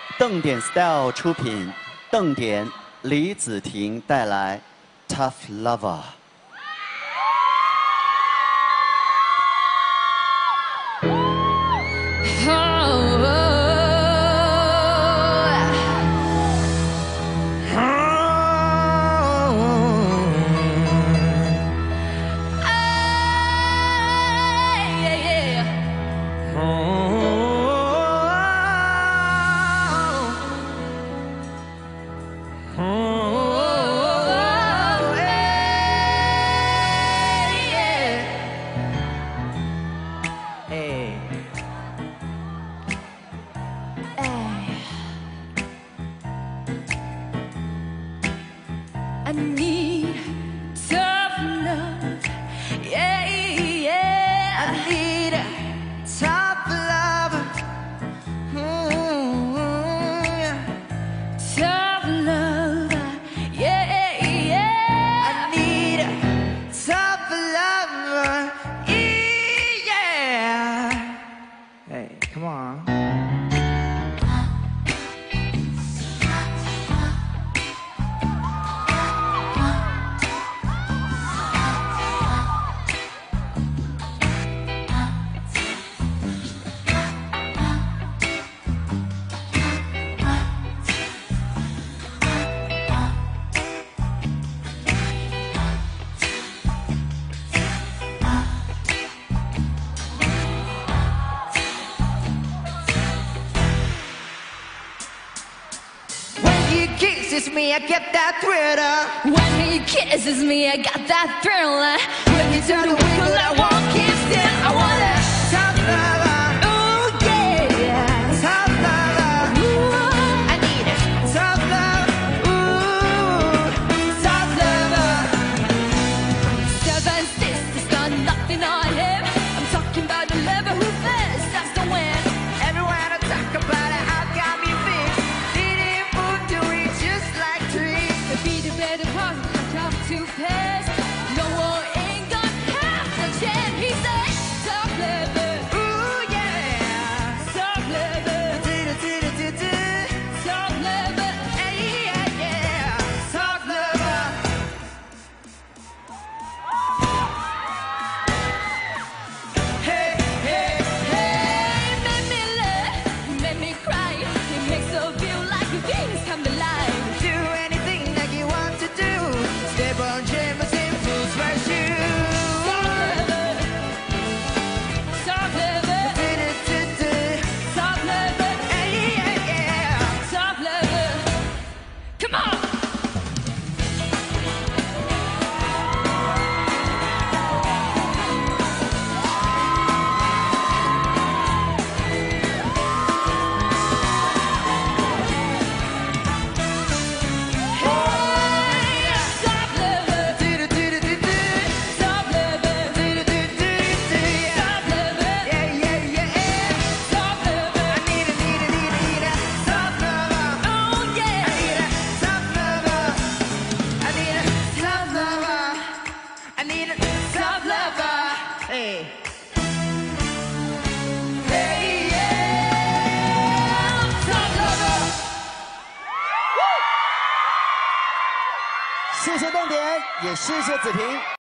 瞪点 Style 出品，瞪点李子婷带来《Tough Lover》。 I need tough love, yeah, yeah. I need a tough love, tough love, yeah, yeah. I need a tough love, yeah. Hey, come on. Kisses me, I get that thrill. When he kisses me, I got that thrill. When you turn to wiggle, I won't keep still. I want a tough lover. Ooh yeah, tough lover. Ooh, I need a tough lover. Ooh, tough lover. 7 sisters got nothing on him. I'm talking about the lover who first starts to win. Everyone I talk about it, I got me fixed. To pass, no one ain't gonna have the chance. He said, tough lover, ooh yeah, tough lover, tough lover, yeah, yeah, tough lover. Hey, hey, hey, make me laugh, make me cry. It makes her feel like the things come to life. Do anything like you want to do. Step on James and fools my shoes. Soft lover, soft lover, yeah, yeah, soft lover. Come on. Hey. Hey, yeah, tough lover. 谢谢瞪点，也谢谢子婷。